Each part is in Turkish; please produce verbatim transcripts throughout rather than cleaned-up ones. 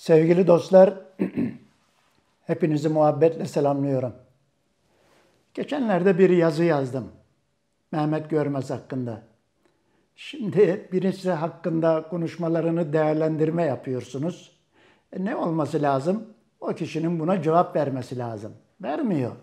Sevgili dostlar, hepinizi muhabbetle selamlıyorum. Geçenlerde bir yazı yazdım. Mehmet Görmez hakkında. Şimdi birisi hakkında konuşmalarını değerlendirme yapıyorsunuz. E ne olması lazım? O kişinin buna cevap vermesi lazım. Vermiyor.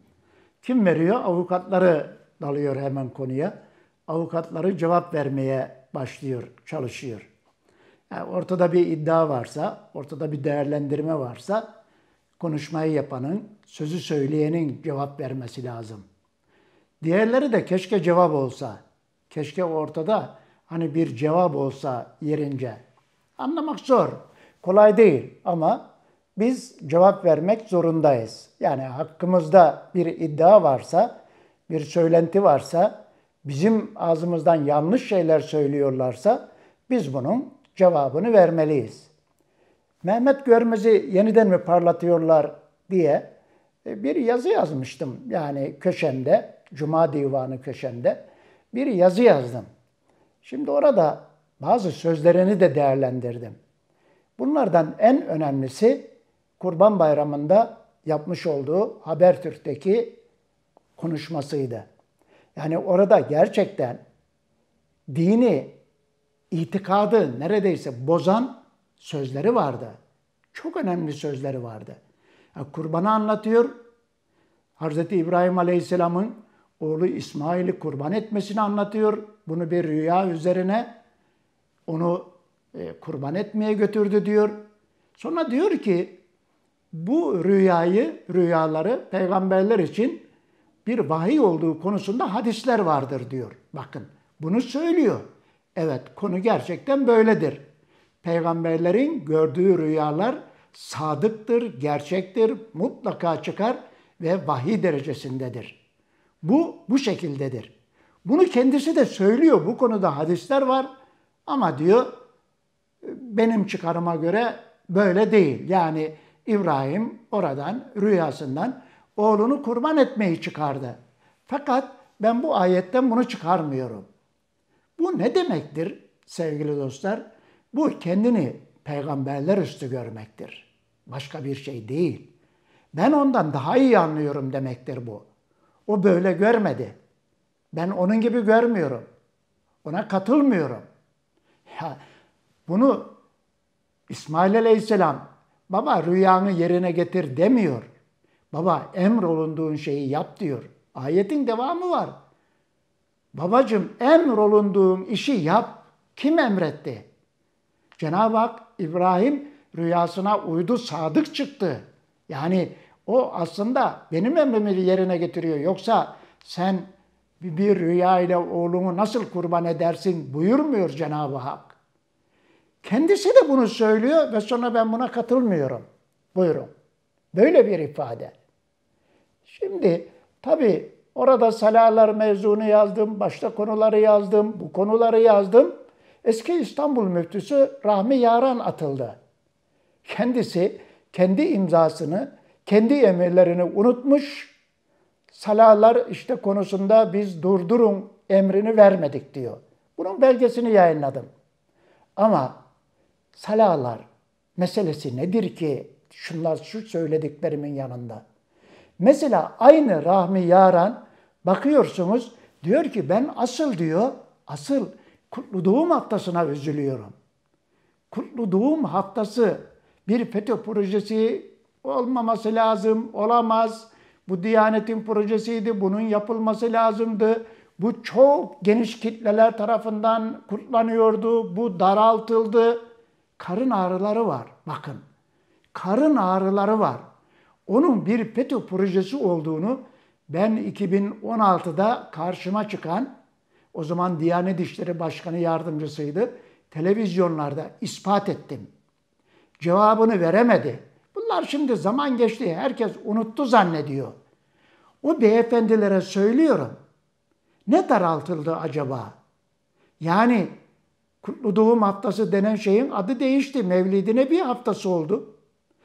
Kim veriyor? Avukatları dalıyor hemen konuya. Avukatları cevap vermeye başlıyor, çalışıyor. Yani ortada bir iddia varsa, ortada bir değerlendirme varsa konuşmayı yapanın, sözü söyleyenin cevap vermesi lazım. Diğerleri de keşke cevap olsa, keşke ortada hani bir cevap olsa yerince. Anlamak zor, kolay değil ama biz cevap vermek zorundayız. Yani hakkımızda bir iddia varsa, bir söylenti varsa, bizim ağzımızdan yanlış şeyler söylüyorlarsa biz bunun cevabını vermeliyiz. Mehmet Görmez'i yeniden mi parlatıyorlar diye bir yazı yazmıştım. Yani köşemde, Cuma Divanı köşemde bir yazı yazdım. Şimdi orada bazı sözlerini de değerlendirdim. Bunlardan en önemlisi Kurban Bayramı'nda yapmış olduğu Habertürk'teki konuşmasıydı. Yani orada gerçekten dini, itikadı neredeyse bozan sözleri vardı. Çok önemli sözleri vardı. Yani kurbanı anlatıyor. Hazreti İbrahim Aleyhisselam'ın oğlu İsmail'i kurban etmesini anlatıyor. Bunu bir rüya üzerine onu e, kurban etmeye götürdü diyor. Sonra diyor ki bu rüyayı, rüyaları peygamberler için bir vahiy olduğu konusunda hadisler vardır diyor. Bakın bunu söylüyor. Evet, konu gerçekten böyledir. Peygamberlerin gördüğü rüyalar sadıktır, gerçektir, mutlaka çıkar ve vahiy derecesindedir. Bu, bu şekildedir. Bunu kendisi de söylüyor. Bu konuda hadisler var ama diyor benim çıkarıma göre böyle değil. Yani İbrahim oradan, rüyasından oğlunu kurban etmeyi çıkardı. Fakat ben bu ayetten bunu çıkarmıyorum. Bu ne demektir sevgili dostlar? Bu kendini peygamberler üstü görmektir. Başka bir şey değil. Ben ondan daha iyi anlıyorum demektir bu. O böyle görmedi. Ben onun gibi görmüyorum. Ona katılmıyorum. Ya, bunu İsmail Aleyhisselam baba rüyanı yerine getir demiyor. Baba emrolunduğun şeyi yap diyor. Ayetin devamı var. Babacığım emrolunduğun işi yap. Kim emretti? Cenab-ı Hak İbrahim rüyasına uydu, sadık çıktı. Yani o aslında benim emrimi yerine getiriyor. Yoksa sen bir rüya ile oğlunu nasıl kurban edersin buyurmuyor Cenab-ı Hak. Kendisi de bunu söylüyor ve sonra ben buna katılmıyorum. Buyurun. Böyle bir ifade. Şimdi tabii orada salalar mevzunu yazdım, başta konuları yazdım, bu konuları yazdım. Eski İstanbul müftüsü Rahmi Yaran atıldı. Kendisi kendi imzasını, kendi emirlerini unutmuş, salalar işte konusunda biz durdurun emrini vermedik diyor. Bunun belgesini yayınladım. Ama salalar meselesi nedir ki şunlar şu söylediklerimin yanında? Mesela aynı Rahmi Yaran bakıyorsunuz diyor ki ben asıl diyor, asıl Kutlu Doğum Haftası'na üzülüyorum. Kutlu Doğum Haftası bir FETÖ projesi olmaması lazım, olamaz. Bu Diyanet'in projesiydi, bunun yapılması lazımdı. Bu çok geniş kitleler tarafından kutlanıyordu, bu daraltıldı. Karın ağrıları var, bakın. Karın ağrıları var. Onun bir FETÖ projesi olduğunu ben iki bin on altıda karşıma çıkan, o zaman Diyanet İşleri Başkanı Yardımcısıydı, televizyonlarda ispat ettim. Cevabını veremedi. Bunlar şimdi zaman geçti, herkes unuttu zannediyor. O beyefendilere söylüyorum. Ne daraltıldı acaba? Yani Kutlu Doğum Haftası denen şeyin adı değişti. Mevlid Nebi Haftası oldu.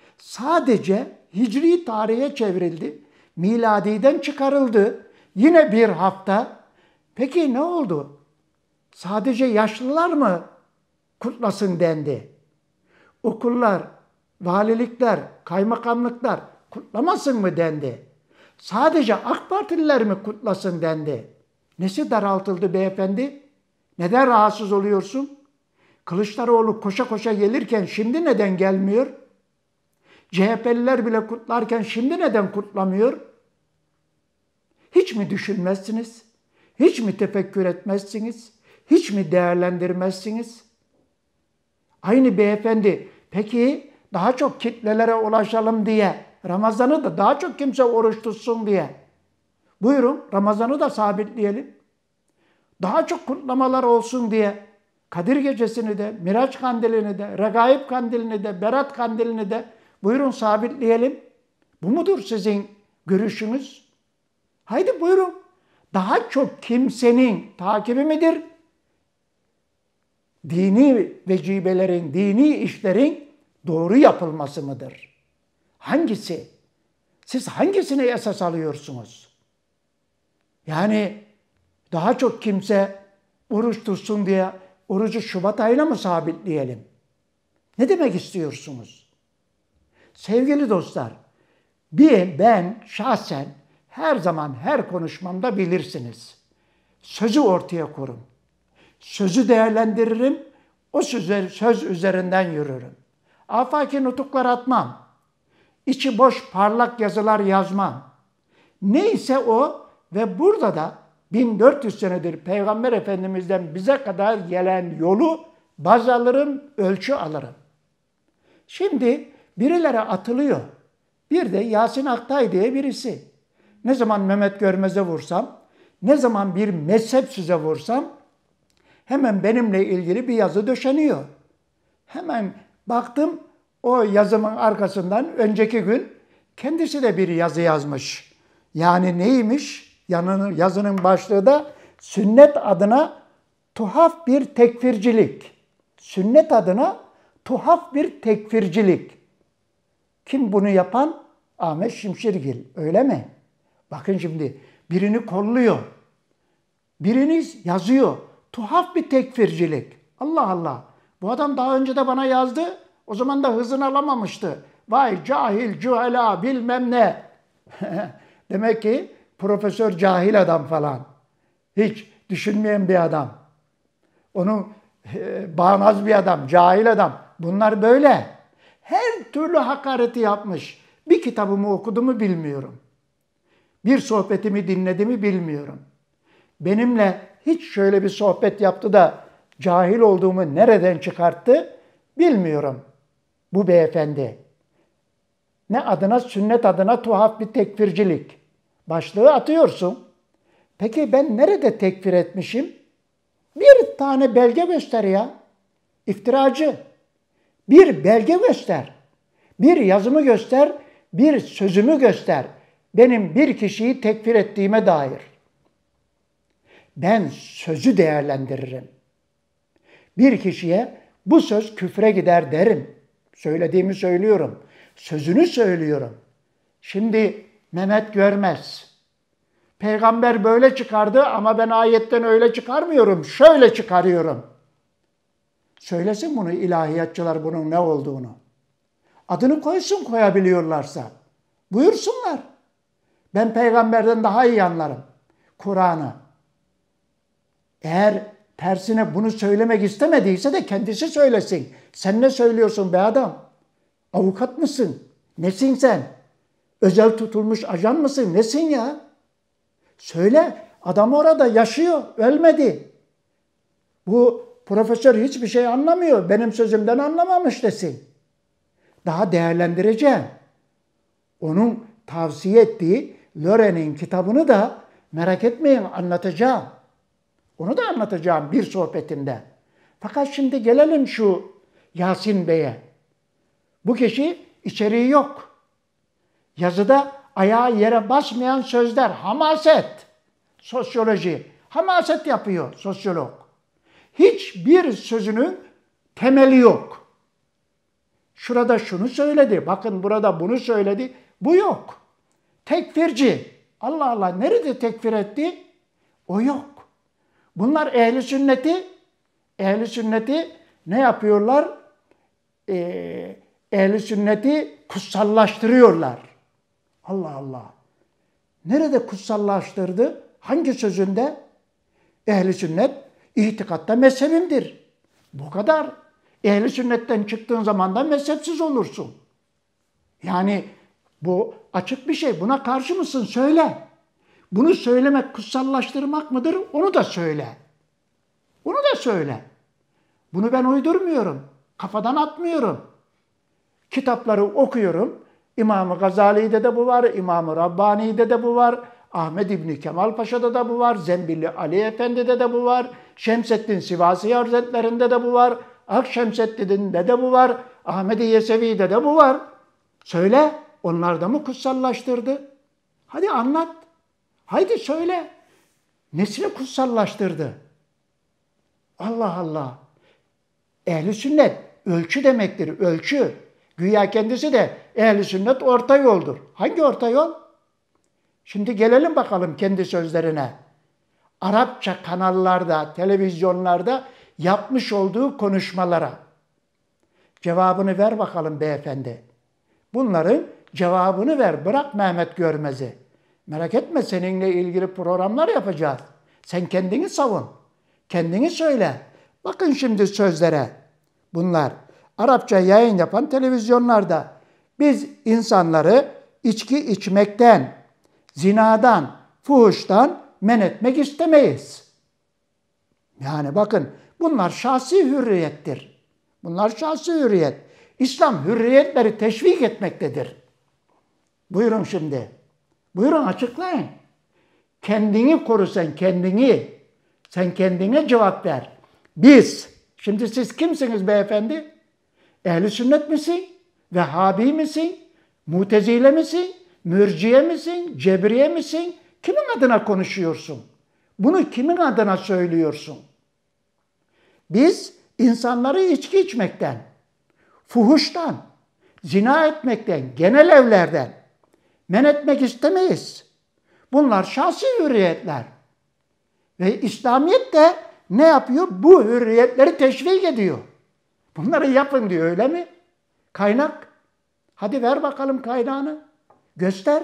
Sadece hicri tarihe çevrildi. Miladiden çıkarıldı. Yine bir hafta. Peki ne oldu? Sadece yaşlılar mı kutlasın dendi? Okullar, valilikler, kaymakamlıklar kutlamasın mı dendi? Sadece AK Partililer mi kutlasın dendi? Nesi daraltıldı beyefendi? Neden rahatsız oluyorsun? Kılıçdaroğlu koşa koşa gelirken şimdi neden gelmiyor? C H P'liler bile kutlarken şimdi neden kutlamıyor? Hiç mi düşünmezsiniz? Hiç mi tefekkür etmezsiniz? Hiç mi değerlendirmezsiniz? Aynı beyefendi, peki daha çok kitlelere ulaşalım diye, Ramazan'ı da daha çok kimse oruç tutsun diye. Buyurun, Ramazan'ı da sabitleyelim. Daha çok kutlamalar olsun diye Kadir Gecesi'ni de, Miraç Kandili'ni de, Regaib Kandili'ni de, Berat Kandili'ni de buyurun sabitleyelim. Bu mudur sizin görüşünüz? Haydi buyurun. Daha çok kimsenin takibi midir? Dini vecibelerin, dini işlerin doğru yapılması mıdır? Hangisi? Siz hangisini esas alıyorsunuz? Yani daha çok kimse oruç tutsun diye orucu Şubat ayına mı sabitleyelim? Ne demek istiyorsunuz? Sevgili dostlar, bir ben şahsen her zaman her konuşmamda bilirsiniz. Sözü ortaya korum. Sözü değerlendiririm. O söz, söz üzerinden yürürüm. Afaki nutuklar atmam. İçi boş parlak yazılar yazmam. Neyse o ve burada da bin dört yüz senedir Peygamber Efendimiz'den bize kadar gelen yolu baz alırım, ölçü alırım. Şimdi birileri atılıyor. Bir de Yasin Aktay diye birisi. Ne zaman Mehmet Görmez'e vursam, ne zaman bir mezhep size vursam hemen benimle ilgili bir yazı döşeniyor. Hemen baktım o yazımın arkasından önceki gün kendisi de bir yazı yazmış. Yani neymiş? Yanının, yazının başlığı da sünnet adına tuhaf bir tekfircilik. Sünnet adına tuhaf bir tekfircilik. Kim bunu yapan? Ahmet Şimşirgil. Öyle mi? Bakın şimdi birini kolluyor. Birini yazıyor. Tuhaf bir tekfircilik. Allah Allah. Bu adam daha önce de bana yazdı. O zaman da hızını alamamıştı. Vay cahil, cühela bilmem ne. Demek ki profesör cahil adam falan. Hiç düşünmeyen bir adam. Onu e, bağnaz bir adam, cahil adam. Bunlar böyle. Her türlü hakareti yapmış. Bir kitabımı okuduğumu bilmiyorum. Bir sohbetimi dinlediğimi bilmiyorum. Benimle hiç şöyle bir sohbet yaptı da cahil olduğumu nereden çıkarttı bilmiyorum bu beyefendi. Ne adına? Sünnet adına tuhaf bir tekfircilik. Başlığı atıyorsun. Peki ben nerede tekfir etmişim? Bir tane belge göster ya. İftiracı. Bir belge göster. Bir yazımı göster. Bir sözümü göster. Benim bir kişiyi tekfir ettiğime dair. Ben sözü değerlendiririm. Bir kişiye bu söz küfre gider derim. Söylediğimi söylüyorum. Sözünü söylüyorum. Şimdi Mehmet Görmez. Peygamber böyle çıkardı ama ben ayetten öyle çıkarmıyorum. Şöyle çıkarıyorum. Söylesin bunu ilahiyatçılar bunun ne olduğunu. Adını koysun koyabiliyorlarsa. Buyursunlar. Ben peygamberden daha iyi anlarım. Kur'an'ı. Eğer tersine bunu söylemek istemediyse de kendisi söylesin. Sen ne söylüyorsun be adam? Avukat mısın? Nesin sen? Özel tutulmuş ajan mısın? Nesin ya? Söyle. Adam orada yaşıyor. Ölmedi. Bu profesör hiçbir şey anlamıyor. Benim sözümden anlamamış desin. Daha değerlendireceğim. Onun tavsiye ettiği Loren'in kitabını da merak etmeyin anlatacağım. Onu da anlatacağım bir sohbetimde. Fakat şimdi gelelim şu Yasin Bey'e. Bu kişi içeriği yok. Yazıda ayağı yere basmayan sözler, hamaset, sosyoloji, hamaset yapıyor sosyolog. Hiçbir sözünün temeli yok. Şurada şunu söyledi, bakın burada bunu söyledi, bu yok. Tekfirci, Allah Allah nerede tekfir etti? O yok. Bunlar ehli sünneti, ehli sünneti ne yapıyorlar? Ee, Ehl-i sünneti kutsallaştırıyorlar. Allah Allah. Nerede kutsallaştırdı? Hangi sözünde? Ehl-i sünnet itikatta mezhebimdir. Bu kadar. Ehl-i sünnetten çıktığın zaman da mezhepsiz olursun. Yani bu açık bir şey. Buna karşı mısın? Söyle. Bunu söylemek kutsallaştırmak mıdır? Onu da söyle. Onu da söyle. Bunu ben uydurmuyorum. Kafadan atmıyorum. Kitapları okuyorum. İmam-ı Gazali'de de bu var, İmam-ı Rabbani'de de bu var, Ahmed İbni Kemal Paşa'da da bu var, Zembilli Ali Efendi'de de bu var, Şemseddin Sivasi Hazretleri'nde de bu var, Akşemseddin'de de bu var, Ahmed-i Yesevi'de de bu var. Söyle, onlar da mı kutsallaştırdı? Hadi anlat. Haydi söyle. Nesini kutsallaştırdı? Allah Allah. Ehl-i sünnet ölçü demektir, ölçü. Güya kendisi de ehl-i sünnet orta yoldur. Hangi orta yol? Şimdi gelelim bakalım kendi sözlerine. Arapça kanallarda, televizyonlarda yapmış olduğu konuşmalara. Cevabını ver bakalım beyefendi. Bunların cevabını ver. Bırak Mehmet Görmez'i. Merak etme, seninle ilgili programlar yapacağız. Sen kendini savun. Kendini söyle. Bakın şimdi sözlere. Bunlar Arapça yayın yapan televizyonlarda. Biz insanları içki içmekten, zinadan, fuhuştan men etmek istemeyiz. Yani bakın, bunlar şahsi hürriyettir. Bunlar şahsi hürriyet. İslam hürriyetleri teşvik etmektedir. Buyurun şimdi. Buyurun açıklayın. Kendini koru sen, kendini. Sen kendine cevap ver. Biz, şimdi siz kimsiniz beyefendi? Ehl-i sünnet misin? Vehhabi misin? Mutezile misin? Mürciye misin? Cebriye misin? Kimin adına konuşuyorsun? Bunu kimin adına söylüyorsun? Biz insanları içki içmekten, fuhuştan, zina etmekten, genel evlerden men etmek istemeyiz. Bunlar şahsi hürriyetler. Ve İslamiyet de ne yapıyor? Bu hürriyetleri teşvik ediyor. Bunları yapın diyor, öyle mi? Kaynak. Hadi ver bakalım kaynağını. Göster.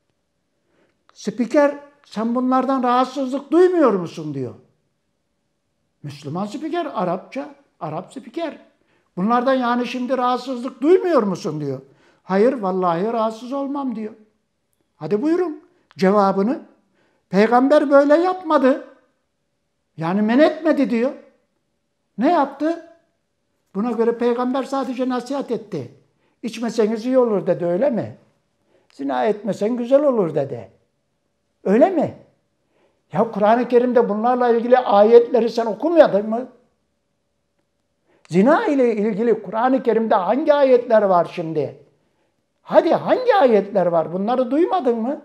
Spiker, sen bunlardan rahatsızlık duymuyor musun diyor. Müslüman spiker, Arapça, Arap spiker. Bunlardan yani şimdi rahatsızlık duymuyor musun diyor. Hayır, vallahi rahatsız olmam diyor. Hadi buyurun cevabını. Peygamber böyle yapmadı. Yani men etmedi diyor. Ne yaptı? Buna göre peygamber sadece nasihat etti. İçmeseniz iyi olur dedi, öyle mi? Zina etmesen güzel olur dedi. Öyle mi? Ya Kur'an-ı Kerim'de bunlarla ilgili ayetleri sen okumadın mı? Zina ile ilgili Kur'an-ı Kerim'de hangi ayetler var şimdi? Hadi hangi ayetler var? Bunları duymadın mı?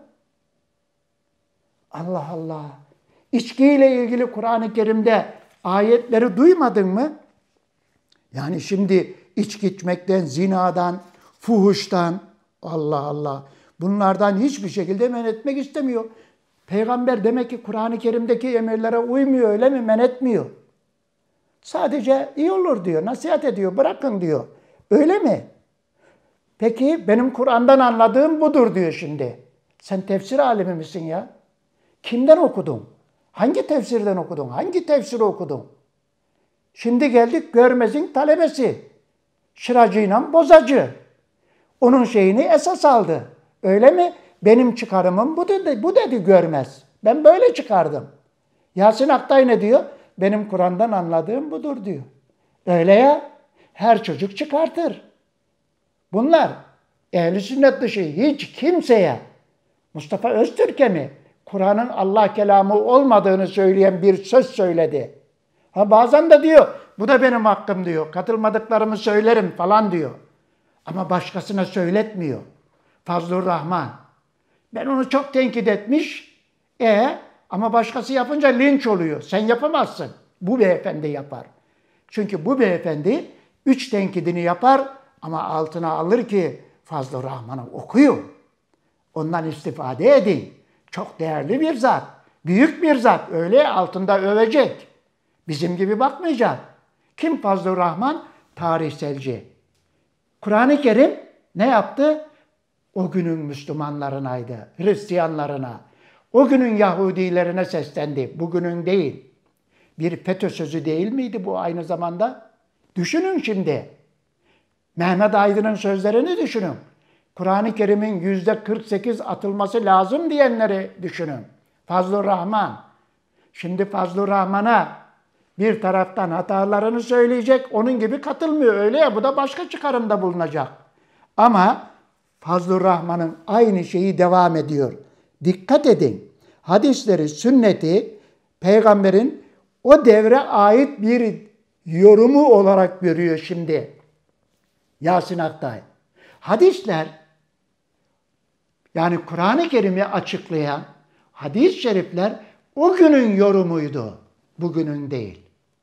Allah Allah. İçki ile ilgili Kur'an-ı Kerim'de ayetleri duymadın mı? Yani şimdi içki içmekten, zinadan, fuhuştan, Allah Allah, bunlardan hiçbir şekilde men etmek istemiyor. Peygamber demek ki Kur'an-ı Kerim'deki emirlere uymuyor, öyle mi? Men etmiyor. Sadece iyi olur diyor, nasihat ediyor, bırakın diyor. Öyle mi? Peki benim Kur'an'dan anladığım budur diyor şimdi. Sen tefsir alimi misin ya? Kimden okudun? Hangi tefsirden okudun? Hangi tefsiri okudun? Şimdi geldik Görmez'in talebesi. Şıracıyla bozacı. Onun şeyini esas aldı. Öyle mi? Benim çıkarımım bu dedi, bu dedi Görmez. Ben böyle çıkardım. Yasin Aktay ne diyor? Benim Kur'an'dan anladığım budur diyor. Öyle ya. Her çocuk çıkartır. Bunlar ehl-i sünnet dışı hiç kimseye, Mustafa Öztürk'e mi Kur'an'ın Allah kelamı olmadığını söyleyen bir söz söyledi. Ha bazen de diyor, bu da benim hakkım diyor. Katılmadıklarımı söylerim falan diyor. Ama başkasına söyletmiyor. Fazlur Rahman. Ben onu çok tenkit etmiş. E ama başkası yapınca linç oluyor. Sen yapamazsın. Bu beyefendi yapar. Çünkü bu beyefendi üç tenkidini yapar ama altına alır ki Fazlur Rahman'ı okuyor. Ondan istifade edin. Çok değerli bir zat. Büyük bir zat. Öyle altında övecek. Bizim gibi bakmayacak. Kim Fazlur Rahman? Tarihselci. Kur'an-ı Kerim ne yaptı? O günün Müslümanlarınaydı, Hristiyanlarına, o günün Yahudilerine seslendi, bugünün değil. Bir FETÖ sözü değil miydi bu aynı zamanda? Düşünün şimdi. Mehmet Aydın'ın sözlerini düşünün. Kur'an-ı Kerim'in yüzde kırk sekiz atılması lazım diyenleri düşünün. Fazlur Rahman. Şimdi Fazlur Rahman'a bir taraftan hatalarını söyleyecek, onun gibi katılmıyor. Öyle ya, bu da başka çıkarımda bulunacak. Ama Fazlur Rahman'ın aynı şeyi devam ediyor. Dikkat edin. Hadisleri, sünneti, peygamberin o devre ait bir yorumu olarak görüyor şimdi Yasin Aktay. Hadisler, yani Kur'an-ı Kerim'i açıklayan hadis-i şerifler o günün yorumuydu, bugünün değil.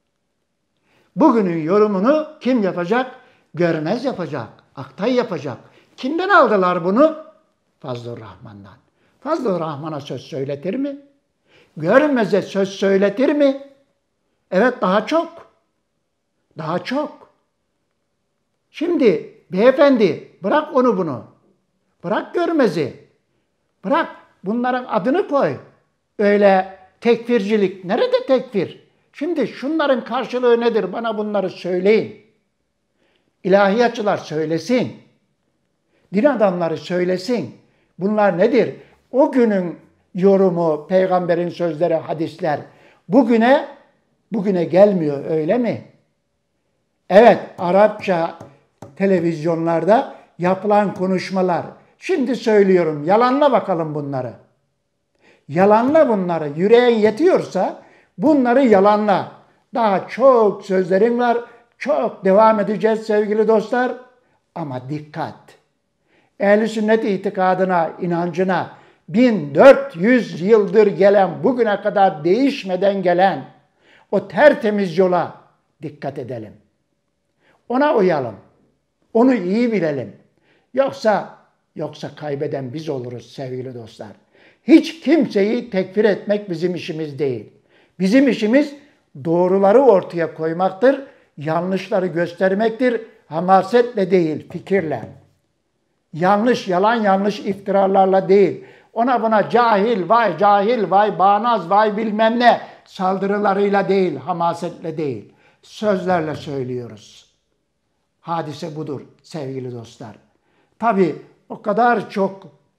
Bugünün yorumunu kim yapacak? Görmez yapacak, Aktay yapacak. Kimden aldılar bunu? Fazlur Rahman'dan. Fazlur Rahman'a söz söyletir mi? Görmez'e söz söyletir mi? Evet, daha çok. Daha çok. Şimdi beyefendi bırak onu bunu. Bırak Görmez'i. Bırak bunların adını koy. Öyle tekfircilik. Nerede tekfir? Şimdi şunların karşılığı nedir? Bana bunları söyleyin. İlahiyatçılar söylesin. Din adamları söylesin. Bunlar nedir? O günün yorumu, peygamberin sözleri, hadisler bugüne bugüne gelmiyor, öyle mi? Evet, Arapça televizyonlarda yapılan konuşmalar. Şimdi söylüyorum, yalanla bakalım bunları. Yalanla bunları. Yüreğin yetiyorsa bunları yalanla. Daha çok sözlerim var. Çok devam edeceğiz sevgili dostlar. Ama dikkat. Ehl-i sünnet itikadına, inancına bin dört yüz yıldır gelen, bugüne kadar değişmeden gelen o tertemiz yola dikkat edelim. Ona uyalım. Onu iyi bilelim. Yoksa yoksa kaybeden biz oluruz sevgili dostlar. Hiç kimseyi tekfir etmek bizim işimiz değil. Bizim işimiz doğruları ortaya koymaktır, yanlışları göstermektir. Hamasetle değil, fikirle. Yanlış, yalan yanlış iftiralarla değil. Ona buna cahil, vay cahil, vay bağnaz, vay bilmem ne saldırılarıyla değil, hamasetle değil. Sözlerle söylüyoruz. Hadise budur sevgili dostlar. Tabii o kadar çok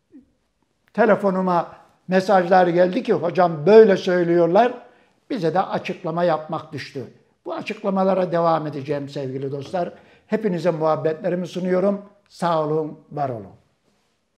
telefonuma mesajlar geldi ki hocam böyle söylüyorlar. Bize de açıklama yapmak düştü. Bu açıklamalara devam edeceğim sevgili dostlar. Hepinize muhabbetlerimi sunuyorum. Sağ olun, var olun.